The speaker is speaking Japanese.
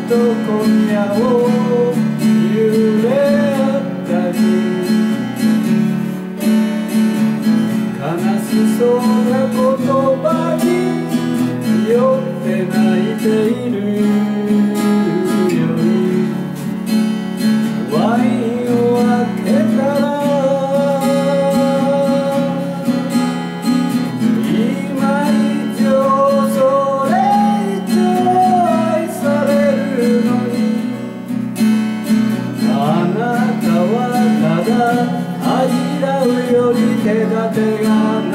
と今夜を揺れ合ったり悲しそうな言葉に酔って泣いているよりワインを開けたら今以上それ以上愛されるのにあなたはただ愛らうより手立てがない